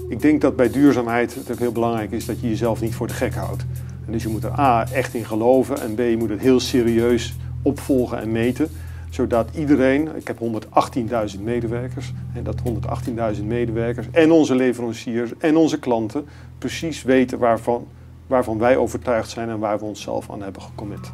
Ik denk dat bij duurzaamheid het ook heel belangrijk is dat je jezelf niet voor de gek houdt. En dus je moet er A, echt in geloven en B, je moet het heel serieus opvolgen en meten. Zodat iedereen, ik heb 118.000 medewerkers, en dat 118.000 medewerkers en onze leveranciers en onze klanten precies weten waarvan wij overtuigd zijn en waar we onszelf aan hebben gecommit.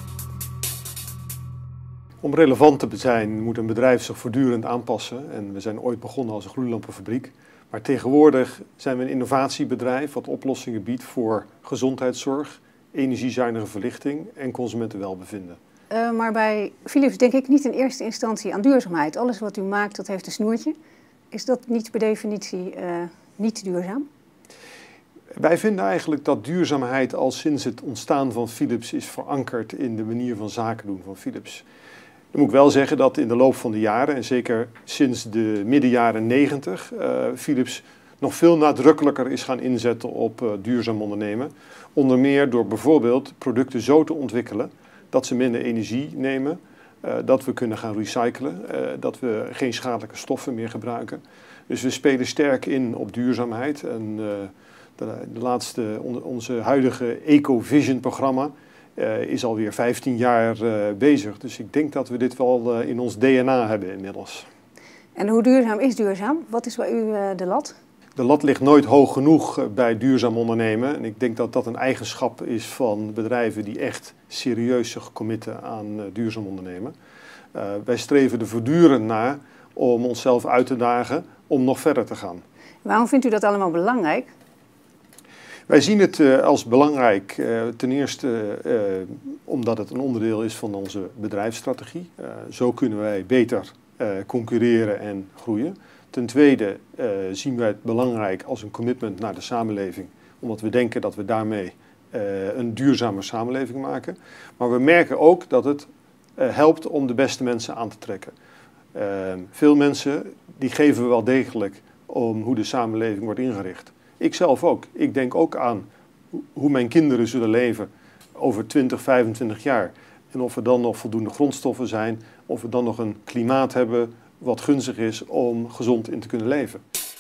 Om relevant te zijn moet een bedrijf zich voortdurend aanpassen. En we zijn ooit begonnen als een gloeilampenfabriek. Maar tegenwoordig zijn we een innovatiebedrijf wat oplossingen biedt voor gezondheidszorg, energiezuinige verlichting en consumentenwelbevinden. Maar bij Philips denk ik niet in eerste instantie aan duurzaamheid. Alles wat u maakt, dat heeft een snoertje. Is dat niet per definitie niet duurzaam? Wij vinden eigenlijk dat duurzaamheid al sinds het ontstaan van Philips is verankerd in de manier van zaken doen van Philips. Dan moet ik wel zeggen dat in de loop van de jaren, en zeker sinds de midden jaren 90, Philips nog veel nadrukkelijker is gaan inzetten op duurzaam ondernemen. Onder meer door bijvoorbeeld producten zo te ontwikkelen dat ze minder energie nemen, dat we kunnen gaan recyclen, dat we geen schadelijke stoffen meer gebruiken. Dus we spelen sterk in op duurzaamheid. En onze huidige EcoVision-programma is alweer 15 jaar bezig. Dus ik denk dat we dit wel in ons DNA hebben inmiddels. En hoe duurzaam is duurzaam? Wat is bij u de lat? De lat ligt nooit hoog genoeg bij duurzaam ondernemen. En ik denk dat dat een eigenschap is van bedrijven die echt serieus zich committen aan duurzaam ondernemen. Wij streven er voortdurend naar om onszelf uit te dagen om nog verder te gaan. Waarom vindt u dat allemaal belangrijk? Wij zien het als belangrijk, ten eerste omdat het een onderdeel is van onze bedrijfsstrategie. Zo kunnen wij beter concurreren en groeien. Ten tweede zien wij het belangrijk als een commitment naar de samenleving, omdat we denken dat we daarmee een duurzame samenleving maken. Maar we merken ook dat het helpt om de beste mensen aan te trekken. Veel mensen die geven we wel degelijk om hoe de samenleving wordt ingericht. Ik zelf ook. Ik denk ook aan hoe mijn kinderen zullen leven over 20, 25 jaar. En of er dan nog voldoende grondstoffen zijn, of we dan nog een klimaat hebben wat gunstig is om gezond in te kunnen leven.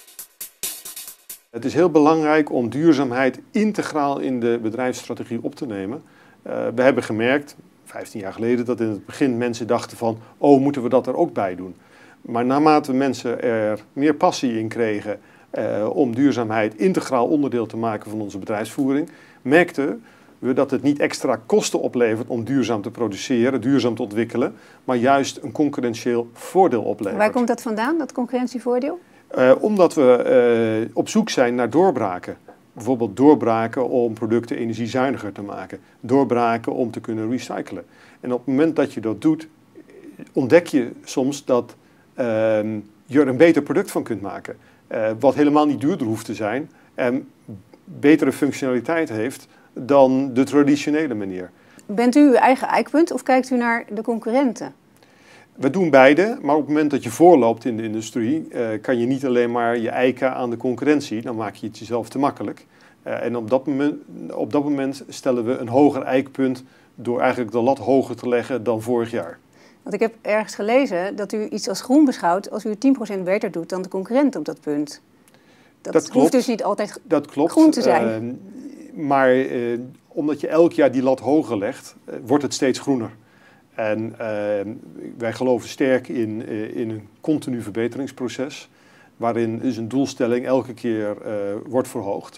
Het is heel belangrijk om duurzaamheid integraal in de bedrijfsstrategie op te nemen. We hebben gemerkt, 15 jaar geleden, dat in het begin mensen dachten van, oh, moeten we dat er ook bij doen? Maar naarmate mensen er meer passie in kregen om duurzaamheid integraal onderdeel te maken van onze bedrijfsvoering, merkten we dat het niet extra kosten oplevert om duurzaam te produceren, duurzaam te ontwikkelen, maar juist een concurrentieel voordeel oplevert. Waar komt dat vandaan, dat concurrentievoordeel? Omdat we op zoek zijn naar doorbraken. Bijvoorbeeld doorbraken om producten energiezuiniger te maken. Doorbraken om te kunnen recyclen. En op het moment dat je dat doet, ontdek je soms dat je er een beter product van kunt maken. Wat helemaal niet duurder hoeft te zijn en betere functionaliteit heeft dan de traditionele manier. Bent u uw eigen eikpunt of kijkt u naar de concurrenten? We doen beide, maar op het moment dat je voorloopt in de industrie, kan je niet alleen maar je eiken aan de concurrentie, dan maak je het jezelf te makkelijk. En op dat moment stellen we een hoger eikpunt door eigenlijk de lat hoger te leggen dan vorig jaar. Want ik heb ergens gelezen dat u iets als groen beschouwt als u 10% beter doet dan de concurrent op dat punt. Dat hoeft dus niet altijd groen te zijn. Maar omdat je elk jaar die lat hoger legt, wordt het steeds groener. En wij geloven sterk in een continu verbeteringsproces, waarin dus een doelstelling elke keer wordt verhoogd.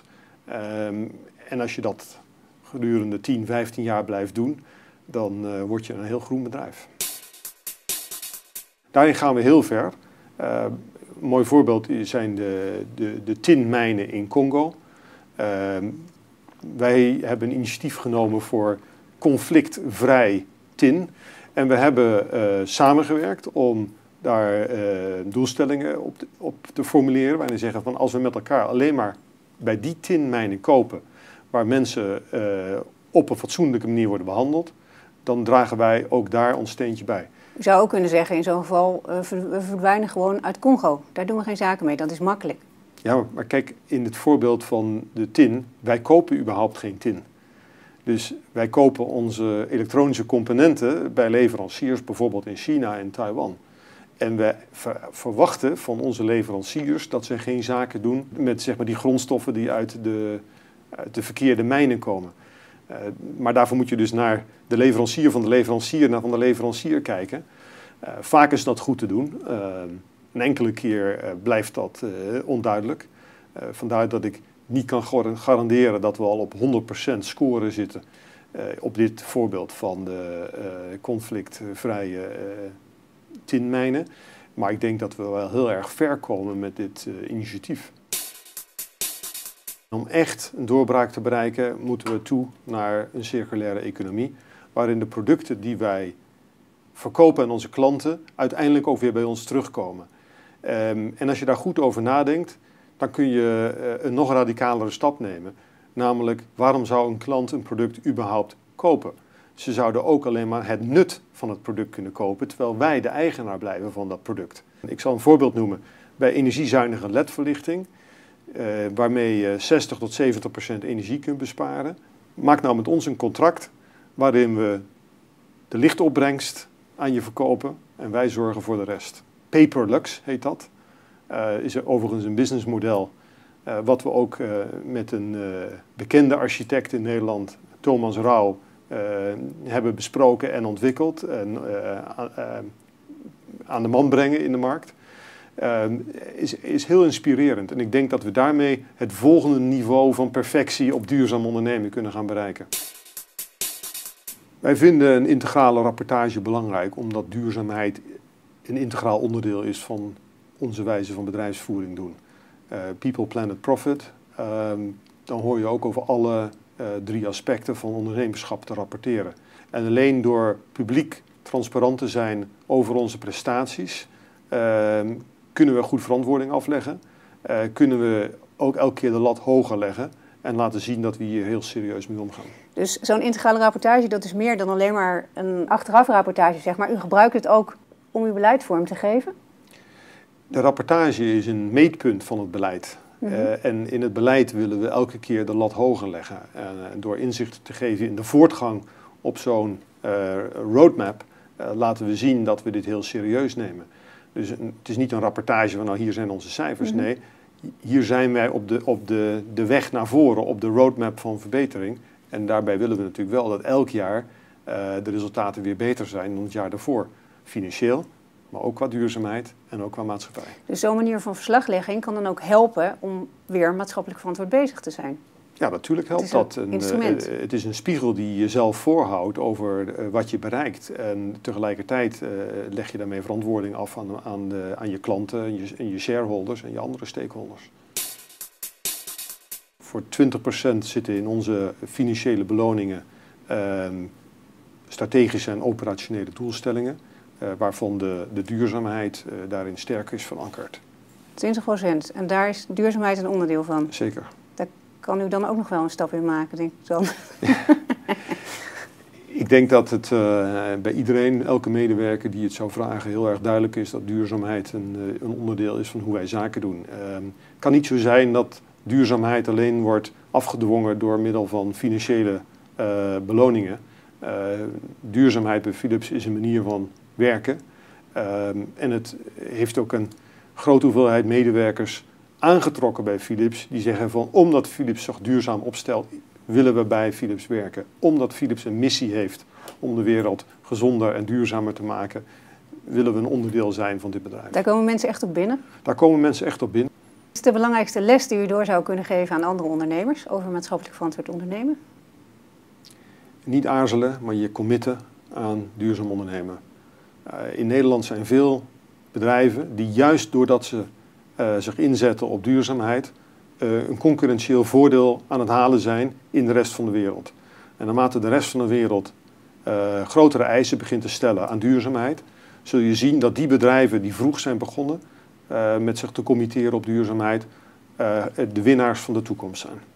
En als je dat gedurende 10, 15 jaar blijft doen, dan word je een heel groen bedrijf. Daarin gaan we heel ver. Een mooi voorbeeld zijn de tinmijnen in Congo. Wij hebben een initiatief genomen voor conflictvrij tin. En we hebben samengewerkt om daar doelstellingen op te formuleren. Waarin we zeggen van als we met elkaar alleen maar bij die tinmijnen kopen, waar mensen op een fatsoenlijke manier worden behandeld, dan dragen wij ook daar ons steentje bij. U zou ook kunnen zeggen in zo'n geval, we verdwijnen gewoon uit Congo. Daar doen we geen zaken mee, dat is makkelijk. Ja, maar kijk, in het voorbeeld van de tin, wij kopen überhaupt geen tin. Dus wij kopen onze elektronische componenten bij leveranciers, bijvoorbeeld in China en Taiwan. En we verwachten van onze leveranciers dat ze geen zaken doen met zeg maar, die grondstoffen die uit de verkeerde mijnen komen. Maar daarvoor moet je dus naar de leverancier van de leverancier kijken. Vaak is dat goed te doen. Een enkele keer blijft dat onduidelijk. Vandaar dat ik niet kan garanderen dat we al op 100% scoren zitten. Op dit voorbeeld van de conflictvrije tinmijnen. Maar ik denk dat we wel heel erg ver komen met dit initiatief. Om echt een doorbraak te bereiken moeten we toe naar een circulaire economie. Waarin de producten die wij verkopen aan onze klanten uiteindelijk ook weer bij ons terugkomen. En als je daar goed over nadenkt, dan kun je een nog radicalere stap nemen. Namelijk, waarom zou een klant een product überhaupt kopen? Ze zouden ook alleen maar het nut van het product kunnen kopen, terwijl wij de eigenaar blijven van dat product. Ik zal een voorbeeld noemen. Bij energiezuinige LED-verlichting, waarmee je 60 tot 70% energie kunt besparen. Maak nou met ons een contract waarin we de lichtopbrengst aan je verkopen en wij zorgen voor de rest. Paperlux heet dat. Is overigens een businessmodel wat we ook met een bekende architect in Nederland, Thomas Rauw, hebben besproken en ontwikkeld en aan de man brengen in de markt. Is heel inspirerend. En ik denk dat we daarmee het volgende niveau van perfectie op duurzaam ondernemen kunnen gaan bereiken. Wij vinden een integrale rapportage belangrijk omdat duurzaamheid een integraal onderdeel is van onze wijze van bedrijfsvoering doen. People, Planet, Profit. Dan hoor je ook over alle 3 aspecten van ondernemerschap te rapporteren. En alleen door publiek transparant te zijn over onze prestaties, kunnen we goed verantwoording afleggen. Kunnen we ook elke keer de lat hoger leggen en laten zien dat we hier heel serieus mee omgaan. Dus zo'n integrale rapportage, dat is meer dan alleen maar een achterafrapportage, zeg maar. U gebruikt het ook om uw beleid vorm te geven? De rapportage is een meetpunt van het beleid. En in het beleid willen we elke keer de lat hoger leggen. Door inzicht te geven in de voortgang op zo'n roadmap laten we zien dat we dit heel serieus nemen. Dus het is niet een rapportage van nou hier zijn onze cijfers. Nee, hier zijn wij op de weg naar voren, op de roadmap van verbetering. En daarbij willen we natuurlijk wel dat elk jaar de resultaten weer beter zijn dan het jaar daarvoor. Financieel, maar ook qua duurzaamheid en ook qua maatschappij. Dus zo'n manier van verslaglegging kan dan ook helpen om weer maatschappelijk verantwoord bezig te zijn? Ja, natuurlijk helpt dat. Het is een spiegel die je zelf voorhoudt over wat je bereikt. En tegelijkertijd leg je daarmee verantwoording af aan je klanten, en je shareholders en je andere stakeholders. Voor 20% zitten in onze financiële beloningen strategische en operationele doelstellingen. Waarvan de duurzaamheid daarin sterk is verankerd. 20%. En daar is duurzaamheid een onderdeel van? Zeker. Daar kan u dan ook nog wel een stap in maken, denk ik dan. Ik denk dat het bij iedereen, elke medewerker die het zou vragen, heel erg duidelijk is dat duurzaamheid een onderdeel is van hoe wij zaken doen. Het kan niet zo zijn dat duurzaamheid alleen wordt afgedwongen door middel van financiële beloningen. Duurzaamheid bij Philips is een manier van werken. En het heeft ook een grote hoeveelheid medewerkers aangetrokken bij Philips. Die zeggen van omdat Philips zich duurzaam opstelt, willen we bij Philips werken. Omdat Philips een missie heeft om de wereld gezonder en duurzamer te maken, willen we een onderdeel zijn van dit bedrijf. Daar komen mensen echt op binnen? Daar komen mensen echt op binnen. Wat is de belangrijkste les die u door zou kunnen geven aan andere ondernemers over maatschappelijk verantwoord ondernemen? Niet aarzelen, maar je committen aan duurzaam ondernemen. In Nederland zijn veel bedrijven die juist doordat ze zich inzetten op duurzaamheid een concurrentieel voordeel aan het halen zijn in de rest van de wereld. En naarmate de rest van de wereld grotere eisen begint te stellen aan duurzaamheid, zul je zien dat die bedrijven die vroeg zijn begonnen met zich te committeren op duurzaamheid de winnaars van de toekomst zijn.